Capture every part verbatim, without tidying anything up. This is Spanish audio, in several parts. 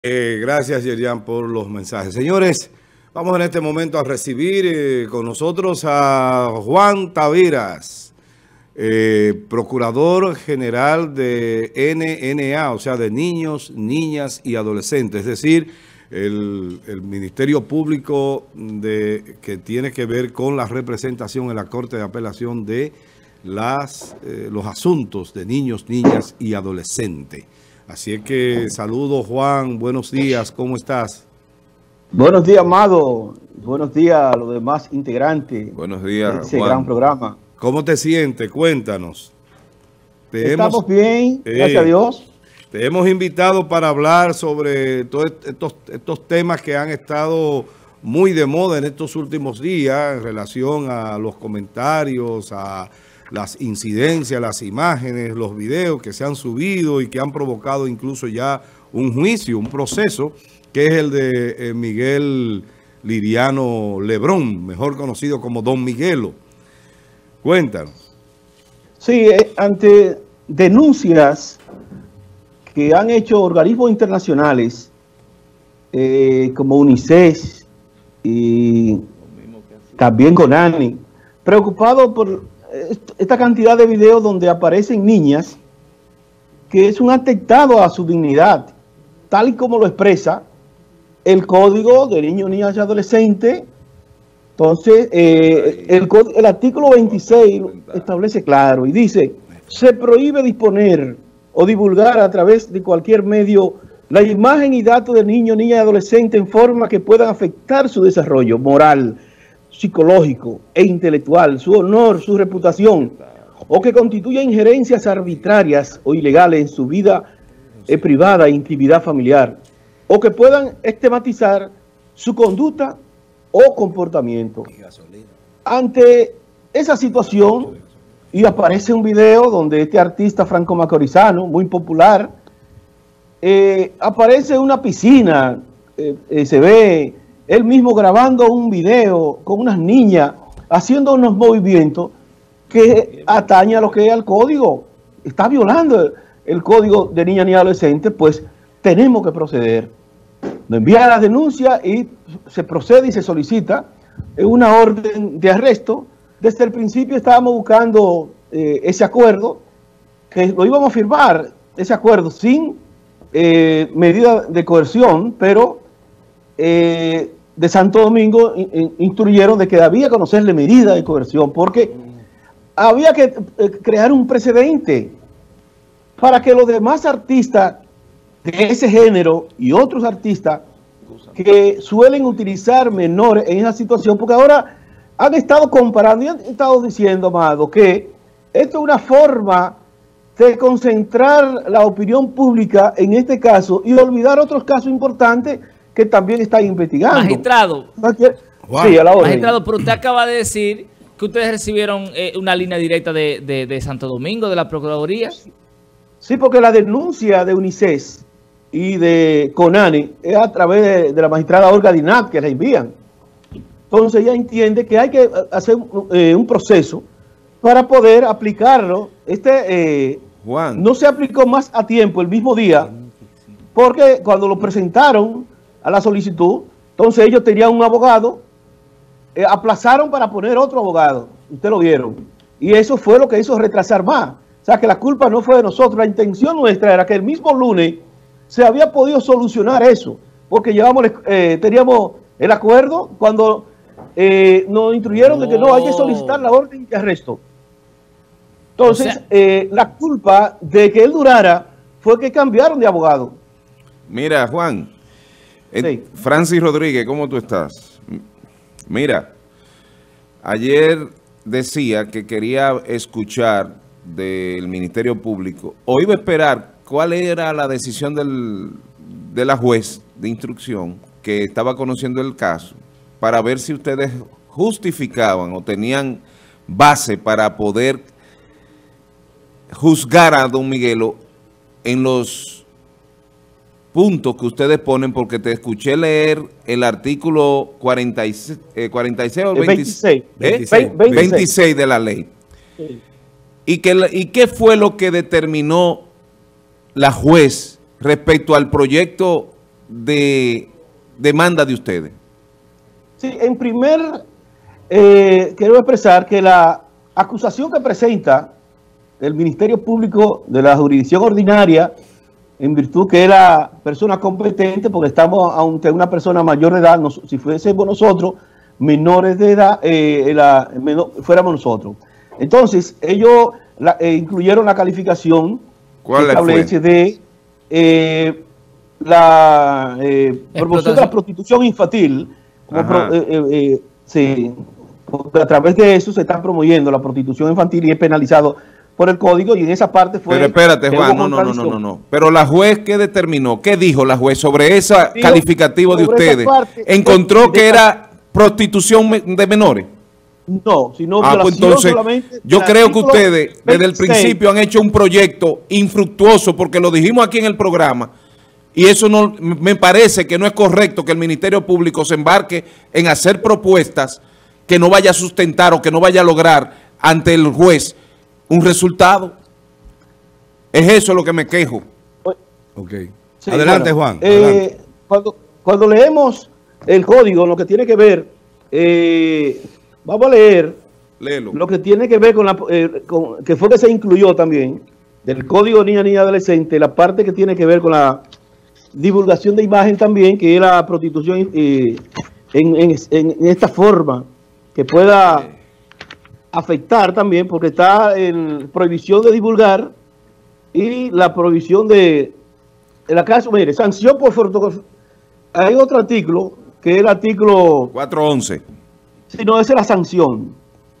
Eh, gracias, Yerian, por los mensajes. Señores, vamos en este momento a recibir eh, con nosotros a Juan Taveras, eh, Procurador General de N N A, o sea, de niños, niñas y adolescentes, es decir, el, el Ministerio Público de, que tiene que ver con la representación en la Corte de Apelación de las, eh, los asuntos de niños, niñas y adolescentes. Así es que saludos, Juan, buenos días, ¿cómo estás? Buenos días, Amado, buenos días a los demás integrantes. Buenos días, de ese Juan. gran programa. ¿Cómo te sientes? Cuéntanos. Te Estamos hemos, bien, eh, gracias a Dios. Te hemos invitado para hablar sobre todos estos, estos temas que han estado muy de moda en estos últimos días en relación a los comentarios, a las incidencias, las imágenes, los videos que se han subido y que han provocado incluso ya un juicio, un proceso, que es el de eh, Miguel Liriano Lebrón, mejor conocido como Don Miguelo. Cuéntanos. Sí, eh, ante denuncias que han hecho organismos internacionales eh, como UNICEF y también CONANI, preocupados por esta cantidad de videos donde aparecen niñas, que es un atentado a su dignidad, tal y como lo expresa el Código de Niños, Niñas y Adolescentes. Entonces, eh, el, el artículo veintiséis establece claro y dice: se prohíbe disponer o divulgar a través de cualquier medio la imagen y datos de niños, niñas y adolescentes en forma que puedan afectar su desarrollo moral, psicológico e intelectual, su honor, su reputación, o que constituya injerencias arbitrarias o ilegales en su vida eh, privada e intimidad familiar, o que puedan estigmatizar su conducta o comportamiento. Ante esa situación, y aparece un video donde este artista franco-macorizano, muy popular, eh, aparece en una piscina, eh, eh, se ve él mismo grabando un video con unas niñas haciendo unos movimientos que atañen a lo que es el código. Está violando el, el código de niñas y adolescentes, pues tenemos que proceder. Nos envían la denuncia y se procede y se solicita una orden de arresto. Desde el principio estábamos buscando eh, ese acuerdo, que lo íbamos a firmar, ese acuerdo sin eh, medida de coerción, pero eh, de Santo Domingo instruyeron de que debía conocerle medida de coerción, porque había que eh, crear un precedente para que los demás artistas de ese género y otros artistas que suelen utilizar menores en esa situación, porque ahora han estado comparando y han estado diciendo, Amado, que esto es una forma de concentrar la opinión pública en este caso y olvidar otros casos importantes que también están investigando. Magistrado, wow. Sí, a la orden. Magistrado, pero usted acaba de decir que ustedes recibieron eh, una línea directa de, de, de Santo Domingo, de la Procuraduría. Sí, porque la denuncia de UNICEF y de CONANI es a través de, de la magistrada Olga Dinat que la envían. Entonces ella entiende que hay que hacer eh, un proceso para poder aplicarlo. Este eh, Juan. No se aplicó más a tiempo el mismo día, porque cuando lo presentaron a la solicitud, entonces ellos tenían un abogado, eh, aplazaron para poner otro abogado, ustedes lo vieron, y eso fue lo que hizo retrasar más. O sea que la culpa no fue de nosotros, la intención nuestra era que el mismo lunes se había podido solucionar eso, porque llevamos, eh, teníamos el acuerdo cuando eh, nos instruyeron no. de que no, hay que solicitar la orden de arresto. Entonces, o sea, eh, la culpa de que él durara fue que cambiaron de abogado. Mira, Juan, sí. Francis Rodríguez, ¿cómo tú estás? Mira, ayer decía que quería escuchar del Ministerio Público, o iba a esperar cuál era la decisión del, de la juez de instrucción que estaba conociendo el caso, para ver si ustedes justificaban o tenían base para poder juzgar a don Miguelo en los puntos que ustedes ponen, porque te escuché leer el artículo cuarenta y seis, eh, cuarenta y seis o veintiséis, veintiséis, ¿eh? veintiséis, veintiséis de la ley. Sí. ¿Y, que, ¿Y qué fue lo que determinó la juez respecto al proyecto de demanda de ustedes? Sí, en primer, eh, quiero expresar que la acusación que presenta el Ministerio Público de la jurisdicción ordinaria, en virtud que es la persona competente, porque estamos ante una persona mayor de edad, nos, si fuésemos nosotros, menores de edad, eh, la, menor, fuéramos nosotros. Entonces, ellos la, eh, incluyeron la calificación ¿Cuál que establece de eh, la eh, promoción de la prostitución infantil. Como pro, eh, eh, eh, sí, porque a través de eso se está promoviendo la prostitución infantil y es penalizado por el código, y en esa parte fue... Pero espérate, Juan, no, no, no, no, no, no. Pero la juez, ¿qué determinó? ¿Qué dijo la juez sobre ese calificativo de ustedes? ¿Encontró de, que de, era prostitución de menores? No, sino ah, pues entonces, yo creo que ustedes desde el principio han hecho un proyecto infructuoso, porque lo dijimos aquí en el programa, y eso no me parece que no es correcto que el Ministerio Público se embarque en hacer propuestas que no vaya a sustentar o que no vaya a lograr ante el juez un resultado. Es eso lo que me quejo. Ok. Sí, adelante, bueno, Juan. Eh, adelante. Cuando, cuando leemos el código, lo que tiene que ver, eh, vamos a leer Léelo. Lo que tiene que ver con la, eh, con, que fue que se incluyó también, del Código Niña, Niña, Adolescente, la parte que tiene que ver con la divulgación de imagen también, que es la prostitución eh, en, en, en esta forma, que pueda afectar también, porque está en prohibición de divulgar y la prohibición de, en la caso, mire, sanción por fotografía. Hay otro artículo, que es el artículo cuatro once. Si no, esa es la sanción.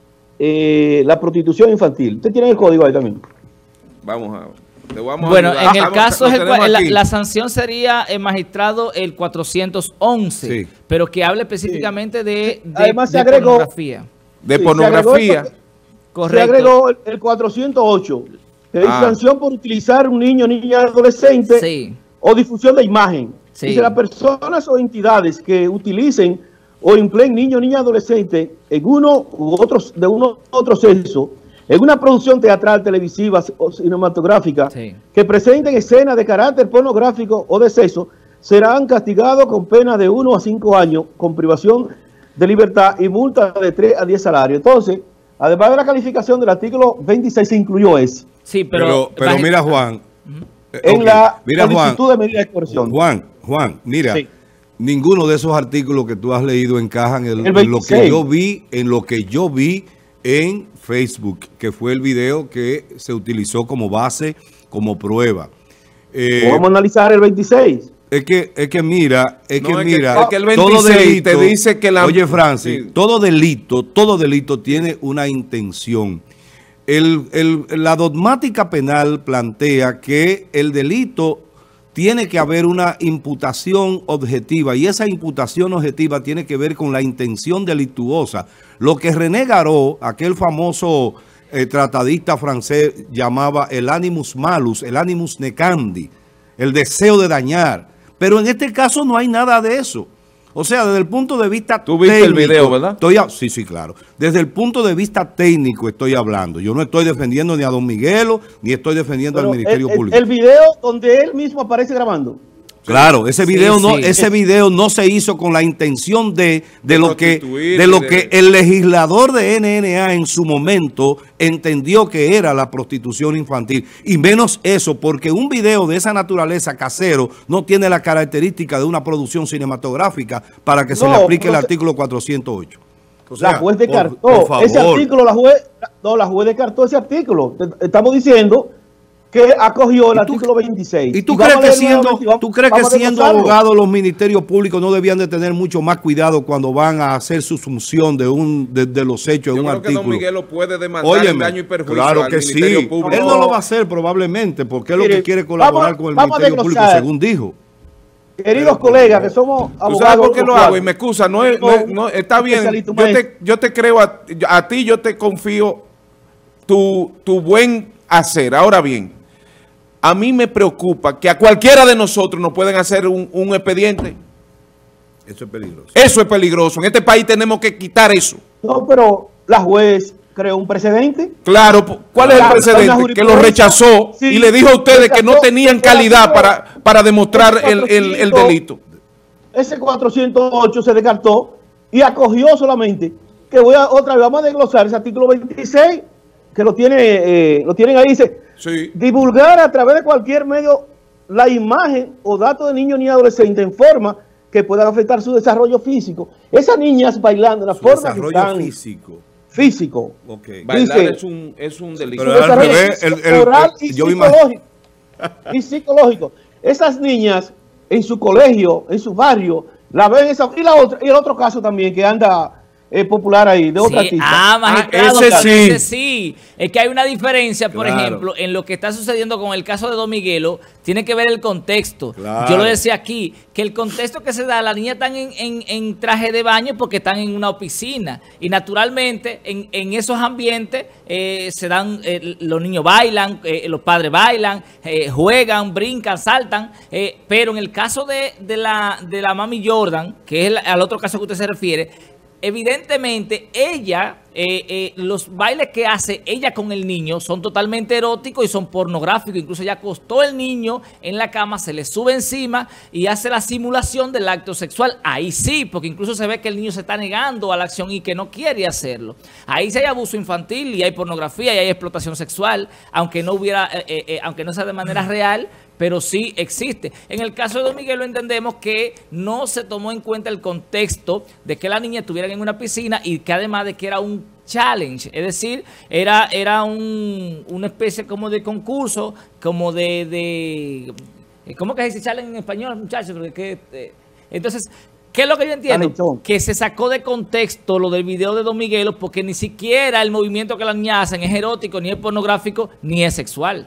Eh, la prostitución infantil. ¿Usted tiene el código ahí también? Vamos a te vamos Bueno, a en el vamos, caso, es el, la, aquí. la sanción sería, el magistrado, el cuatrocientos once, sí. pero que hable específicamente sí. de, de, Además, se de agregó, pornografía. De sí, pornografía. Se Correcto. Se agregó el, el cuatrocientos ocho, que es ah. sanción por utilizar un niño, niña, adolescente sí. o difusión de imagen. Sí. Dice, las personas o entidades que utilicen o empleen niño, niña, adolescente en uno u otros de uno u otro sexo, en una producción teatral, televisiva o cinematográfica, sí. que presenten escenas de carácter pornográfico o de sexo, serán castigados con pena de uno a cinco años, con privación de libertad y multa de tres a diez salarios. Entonces, además de la calificación del artículo veintiséis, se incluyó ese. Sí, pero... Pero, pero mira, Juan. Uh-huh. En okay. la mira, solicitud Juan, de medida de coerción. Juan, Juan, mira. Sí. Ninguno de esos artículos que tú has leído encajan en, el en lo que yo vi, en lo que yo vi en Facebook, que fue el video que se utilizó como base, como prueba. Eh, Vamos a analizar el veintiséis. Es que, es que mira, es no, que es mira, que, es que el veintiséis todo delito, te dice que la... Oye, Francis, sí. todo delito, todo delito tiene una intención. El, el, la dogmática penal plantea que el delito tiene que haber una imputación objetiva, y esa imputación objetiva tiene que ver con la intención delictuosa. Lo que René Garot, aquel famoso eh, tratadista francés, llamaba el animus malus, el animus necandi, el deseo de dañar. Pero en este caso no hay nada de eso. O sea, desde el punto de vista Tú viste técnico, el video, ¿verdad? Estoy a, sí, sí, claro. Desde el punto de vista técnico estoy hablando. Yo no estoy defendiendo ni a Don Miguelo, ni estoy defendiendo Pero al Ministerio el, Público. El video donde él mismo aparece grabando. Claro, ese video sí, no, sí. ese video no se hizo con la intención de, de, de lo que, de lo de... que el legislador de N N A en su momento entendió que era la prostitución infantil. Y menos eso, porque un video de esa naturaleza casero no tiene la característica de una producción cinematográfica para que se no, le aplique el se... artículo cuatrocientos ocho. O sea, la juez descartó por, por ese artículo, la juez, no, la juez descartó ese artículo. Estamos diciendo que acogió el artículo veintiséis. ¿Y tú y crees que siendo, vamos, ¿tú crees que siendo abogados los ministerios públicos no debían de tener mucho más cuidado cuando van a hacer su sumisión de un de, de los hechos en un artículo? Yo creo que Don Miguel lo puede demandar Óyeme, en daño y perjuicio claro al que Ministerio sí. Público. Él no lo va a hacer probablemente porque Mire, es lo que quiere colaborar vamos, con el Ministerio Público, según dijo. Queridos colegas, que somos abogados. ¿Tú sabes por qué lo hago? Y me excusa, no, es, no, no está bien. Yo te, yo te creo, a, a ti yo te confío tu, tu buen hacer. Ahora bien, a mí me preocupa que a cualquiera de nosotros nos pueden hacer un, un expediente. Eso es peligroso. Eso es peligroso. En este país tenemos que quitar eso. No, pero la juez creó un precedente. Claro, ¿cuál es el precedente? Que lo rechazó sí, y le dijo a ustedes rechazó, que no tenían calidad para, para demostrar el, el, el delito. Ese cuatrocientos ocho se descartó y acogió solamente, que voy a otra vez, vamos a desglosar ese artículo veintiséis, que lo, tiene, eh, lo tienen ahí, dice, sí. Divulgar a través de cualquier medio la imagen o datos de niños ni adolescentes en forma que puedan afectar su desarrollo físico. Esas niñas bailando de la forma desarrollo que están, físico. Físico. Okay. Bailar dice, es un, es un delito. Pero al revés, el, el, oral el, y, yo psicológico, y psicológico. Esas niñas en su colegio, en su barrio, la ven esa, y la otra, y el otro caso también que anda eh, popular ahí, de otra sí, artista. Ah, magistrado, ah, ese sí. ese sí. Es que hay una diferencia, por claro. ejemplo, en lo que está sucediendo con el caso de Don Miguelo, tiene que ver el contexto. Claro. Yo lo decía aquí, que el contexto que se da, la niña están en, en, en traje de baño porque están en una piscina. Y naturalmente, en, en esos ambientes, eh, se dan, eh, los niños bailan, eh, los padres bailan, eh, juegan, brincan, saltan. Eh, pero en el caso de, de, la, de la mami Jordan, que es el, al otro caso que usted se refiere, evidentemente, ella, eh, eh, los bailes que hace ella con el niño son totalmente eróticos y son pornográficos. Incluso ella acostó al niño en la cama, se le sube encima y hace la simulación del acto sexual. Ahí sí, porque incluso se ve que el niño se está negando a la acción y que no quiere hacerlo. Ahí sí hay abuso infantil y hay pornografía y hay explotación sexual, aunque no hubiera, eh, eh, aunque no sea de manera real, pero sí existe. En el caso de Don Miguel lo entendemos que no se tomó en cuenta el contexto de que la niña estuviera en una piscina y que además de que era un challenge, es decir, era, era un, una especie como de concurso, como de, de ¿cómo que se dice challenge en español, muchachos? Porque, eh, entonces, ¿qué es lo que yo entiendo? Que se sacó de contexto lo del video de Don Miguelo porque ni siquiera el movimiento que la niña hacen es erótico, ni es pornográfico, ni es sexual.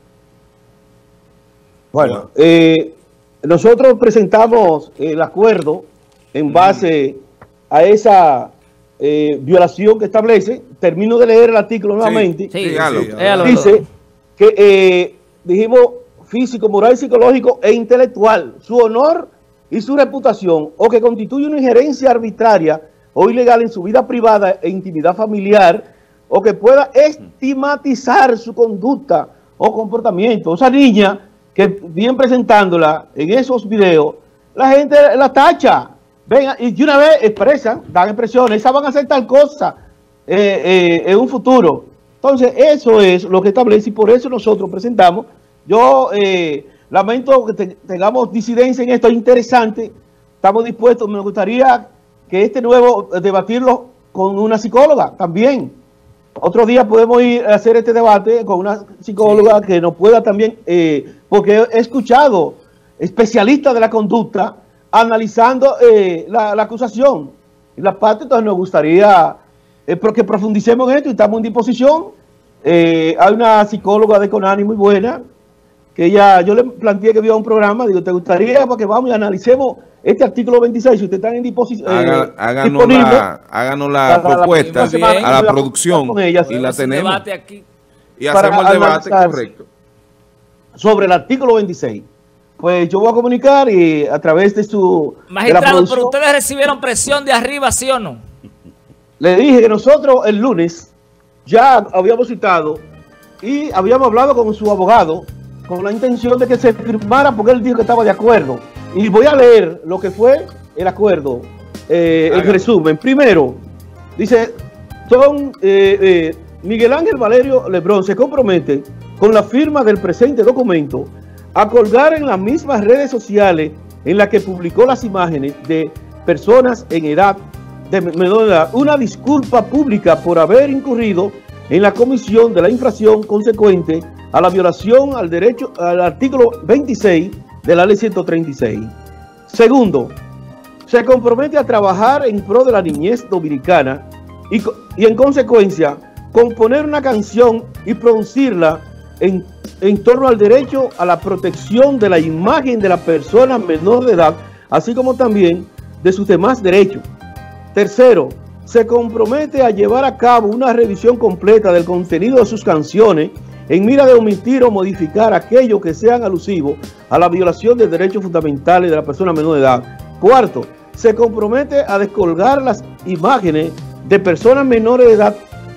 Bueno, eh, nosotros presentamos el acuerdo en base a esa eh, violación que establece. Termino de leer el artículo nuevamente. Sí, sí, sí, sí, dice que eh, dijimos físico, moral, psicológico e intelectual, su honor y su reputación, o que constituye una injerencia arbitraria o ilegal en su vida privada e intimidad familiar, o que pueda estigmatizar su conducta o comportamiento. O sea, niña que bien presentándola en esos videos, la gente la tacha, venga, y de una vez expresan, dan expresiones, esas van a hacer tal cosa eh, eh, en un futuro. Entonces, eso es lo que establece y por eso nosotros presentamos. Yo eh, lamento que te, tengamos disidencia en esto, es interesante, estamos dispuestos, me gustaría que este nuevo debatirlo con una psicóloga también. Otro día podemos ir a hacer este debate con una psicóloga sí. que nos pueda también, eh, porque he escuchado especialistas de la conducta analizando eh, la, la acusación y la parte. Entonces nos gustaría eh, que profundicemos en esto y estamos en disposición. Eh, hay una psicóloga de Conani muy buena, que ella, yo le planteé que había un programa, digo, ¿te gustaría para que vamos y analicemos este artículo veintiséis? Si ustedes están en disposición, Haga, eh, háganos, la, háganos la propuesta la, semana, a la, la producción ella, y la tenemos aquí. Y hacemos el debate correcto sobre el artículo veintiséis. Pues yo voy a comunicar y a través de su... Magistrado, de pero ustedes recibieron presión de arriba, ¿sí o no? Le dije que nosotros el lunes ya habíamos citado y habíamos hablado con su abogado con la intención de que se firmara porque él dijo que estaba de acuerdo. Y voy a leer lo que fue el acuerdo, eh, el resumen. Primero, dice, son eh, eh, Miguel Ángel Valerio Lebrón se compromete con la firma del presente documento a colgar en las mismas redes sociales en las que publicó las imágenes de personas en edad de menor edad una disculpa pública por haber incurrido en la comisión de la infracción consecuente a la violación al derecho al artículo veintiséis de la ley ciento treinta y seis. Segundo, se compromete a trabajar en pro de la niñez dominicana y, y en consecuencia componer una canción y producirla en, en torno al derecho a la protección de la imagen de la persona menor de edad, así como también de sus demás derechos. Tercero, se compromete a llevar a cabo una revisión completa del contenido de sus canciones en mira de omitir o modificar aquello que sean alusivos a la violación de derechos fundamentales de la persona menor de edad. Cuarto, se compromete a descolgar las imágenes de personas menores de edad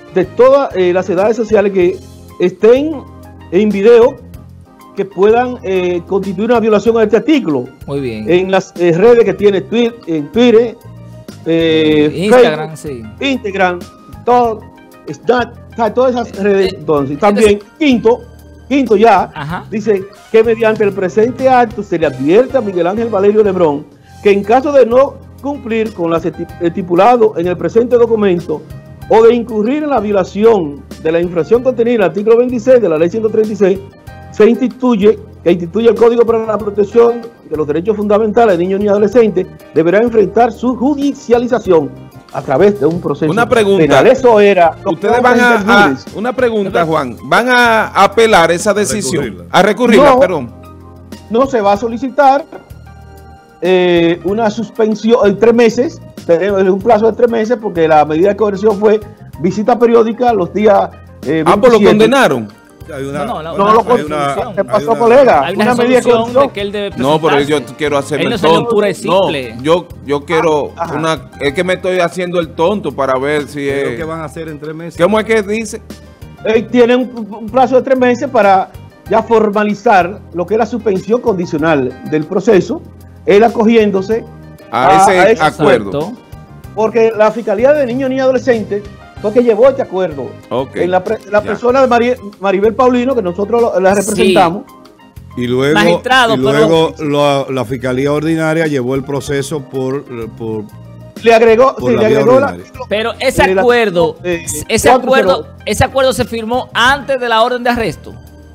de todas eh, las edades sociales que estén en video que puedan eh, constituir una violación a este artículo. Muy bien. En las eh, redes que tiene Twitter, en Twitter, eh, Instagram, Facebook, sí. Instagram, todo, Snapchat, todas esas redes. Entonces, también, quinto, quinto ya, Ajá. dice que mediante el presente acto se le advierte a Miguel Ángel Valerio Lebrón que en caso de no cumplir con las estipulado en el presente documento o de incurrir en la violación de la infracción contenida en el artículo veintiséis de la ley ciento treinta y seis, se instituye, que instituye el Código para la Protección de los Derechos Fundamentales de Niños y Adolescentes, deberá enfrentar su judicialización a través de un proceso Una pregunta. penal. Eso era. Ustedes van a, a... Una pregunta, Juan. ¿Van a apelar esa decisión? Recurrirla. A recurrirla, No. perdón. No se va a solicitar eh, una suspensión en tres meses, tenemos un plazo de tres meses, porque la medida de coerción fue visita periódica los días eh, Ah, pues lo veintisiete. condenaron. Hay una, No, no, la- No, una lo hay una- resolución. ¿Qué pasó, hay una- colega? Hay una, Una medida de resolución de coerción. que él debe No, pero yo presentarse. quiero hacerme Él no el se dio tonto. pura y No, simple. yo, yo quiero Ajá. una... Es que me estoy haciendo el tonto para ver si ¿Qué es lo es... que van a hacer en tres meses? ¿Cómo es que dice? Eh, tiene un, un plazo de tres meses para ya formalizar lo que es la suspensión condicional del proceso, él acogiéndose A ese ese- acuerdo. Exacto. porque la Fiscalía de Niños y Adolescentes fue que llevó este acuerdo. Ok. En la, pre- la Ya. persona de Mari- Maribel Paulino, que nosotros lo- la representamos, Y luego, Magistrado, y luego la, la Fiscalía Ordinaria llevó el proceso por, por le agregó, Por sí, la le vía agregó la, ordinaria. Pero ese el acuerdo, artículo, eh, ese cuatro acuerdo, cero. ese acuerdo se firmó antes de la orden de arresto.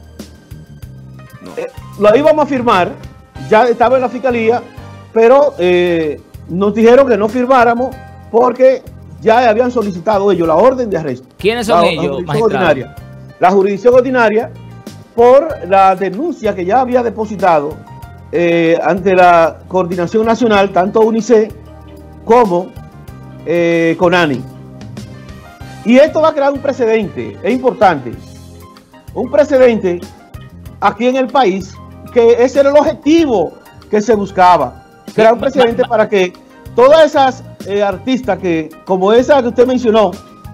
eh, lo íbamos a firmar, ya estaba en la Fiscalía, pero eh, nos dijeron que no firmáramos porque ya habían solicitado ellos la orden de arresto. ¿Quiénes son La- la ellos, jurisdicción magistrado? ordinaria. La jurisdicción ordinaria, por la denuncia que ya había depositado eh, ante la Coordinación Nacional, tanto UNICEF como eh, CONANI. Y esto va a crear un precedente, es importante, un precedente aquí en el país, que ese era el objetivo que se buscaba, crear un precedente para que todas esas eh, artistas que, como esa que usted mencionó,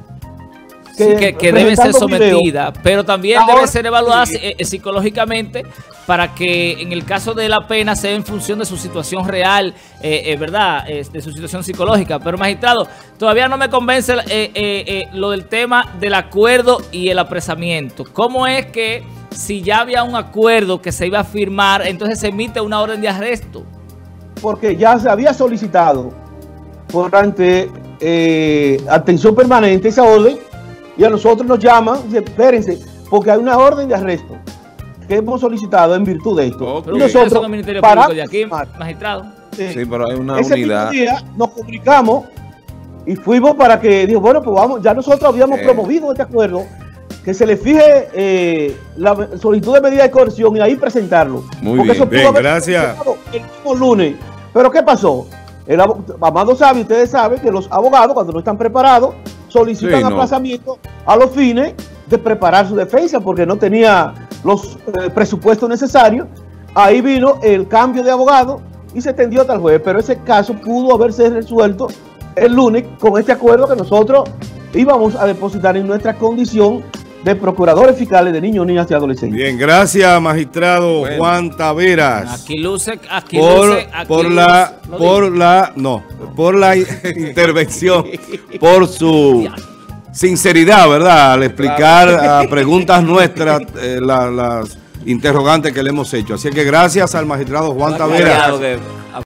Sí, que, que deben ser presentando video, sometidas, pero también Ahora, deben ser evaluadas sí. eh, eh, psicológicamente para que en el caso de la pena sea en función de su situación real, eh, eh, ¿verdad? Eh, de su situación psicológica. Pero magistrado, todavía no me convence eh, eh, eh, lo del tema del acuerdo y el apresamiento. ¿Cómo es que si ya había un acuerdo que se iba a firmar, entonces se emite una orden de arresto? porque ya se había solicitado por ante eh, atención permanente esa orden, y a nosotros nos llaman y dicen, espérense, porque hay una orden de arresto que hemos solicitado en virtud de esto. Ok. Pero Y ustedes son nosotros, el Ministerio para Público de aquí, firmar, magistrado. eh, Sí, pero hay una ese unidad. mismo día nos comunicamos y fuimos para que, dijo, bueno, pues vamos, ya nosotros habíamos Eh. promovido este acuerdo, que se le fije eh, la solicitud de medida de coerción y ahí presentarlo. Muy Porque bien. eso pudo Bien, haber gracias. presentado el mismo lunes. Pero ¿qué pasó? El abo- Amado sabe, ustedes saben que los abogados, cuando no están preparados, solicitan Sí, no. aplazamiento a los fines de preparar su defensa porque no tenía los eh, presupuestos necesarios. Ahí vino el cambio de abogado y se extendió hasta el jueves, pero ese caso pudo haberse resuelto el lunes con este acuerdo que nosotros íbamos a depositar en nuestra condición de procuradores fiscales de niños, niñas y adolescentes. Bien, gracias, magistrado Bueno. Juan Taveras. Aquí luce, aquí por, luce, aquí por luce. la Lo por digo. la no por la intervención, por su sinceridad, ¿verdad? Al explicar a preguntas nuestras eh, la- las interrogantes que le hemos hecho. Así que gracias al magistrado Juan Taveras. Claro que-